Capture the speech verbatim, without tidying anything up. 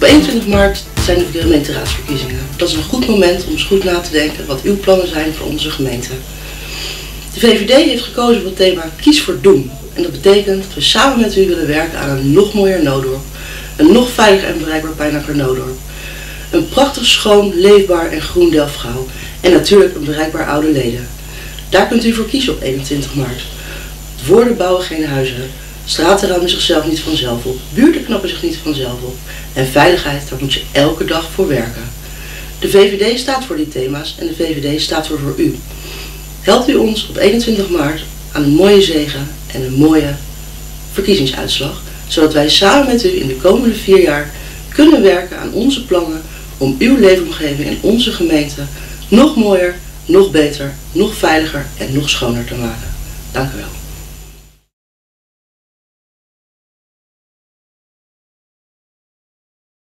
eenentwintig maart zijn de gemeenteraadsverkiezingen. Dat is een goed moment om eens goed na te denken wat uw plannen zijn voor onze gemeente. De V V D heeft gekozen voor het thema Kies voor Doen. En dat betekent dat we samen met u willen werken aan een nog mooier Noodorp. Een nog veiliger en bereikbaar Pijnacker Noodorp. Een prachtig, schoon, leefbaar en groen Delfgauw. En natuurlijk een bereikbaar Oude Leden. Daar kunt u voor kiezen op eenentwintig maart. Woorden bouwen geen huizen. Straten ruimen zichzelf niet vanzelf op. Buurten knappen zich niet vanzelf op. En veiligheid, daar moet je elke dag voor werken. De V V D staat voor die thema's en de V V D staat voor voor u. Helpt u ons op eenentwintig maart aan een mooie zege en een mooie verkiezingsuitslag, zodat wij samen met u in de komende vier jaar kunnen werken aan onze plannen om uw leefomgeving en onze gemeente nog mooier, nog beter, nog veiliger en nog schoner te maken. Dank u wel.